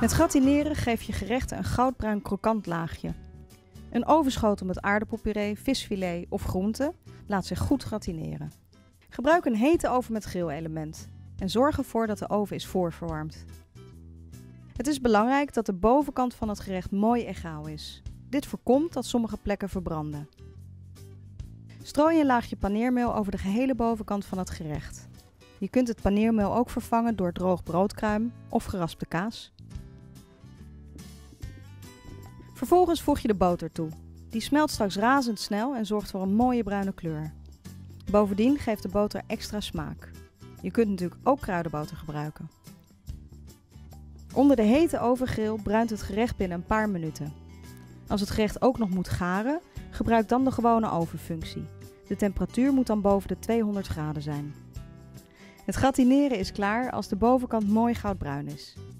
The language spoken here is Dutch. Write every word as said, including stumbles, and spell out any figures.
Met gratineren geef je gerechten een goudbruin krokant laagje. Een ovenschotel met aardappelpuree, visfilet of groenten laat zich goed gratineren. Gebruik een hete oven met grillelement en zorg ervoor dat de oven is voorverwarmd. Het is belangrijk dat de bovenkant van het gerecht mooi egaal is. Dit voorkomt dat sommige plekken verbranden. Strooi een laagje paneermeel over de gehele bovenkant van het gerecht. Je kunt het paneermeel ook vervangen door droog broodkruim of geraspte kaas. Vervolgens voeg je de boter toe. Die smelt straks razendsnel en zorgt voor een mooie bruine kleur. Bovendien geeft de boter extra smaak. Je kunt natuurlijk ook kruidenboter gebruiken. Onder de hete ovengrill bruint het gerecht binnen een paar minuten. Als het gerecht ook nog moet garen, gebruik dan de gewone ovenfunctie. De temperatuur moet dan boven de tweehonderd graden zijn. Het gratineren is klaar als de bovenkant mooi goudbruin is.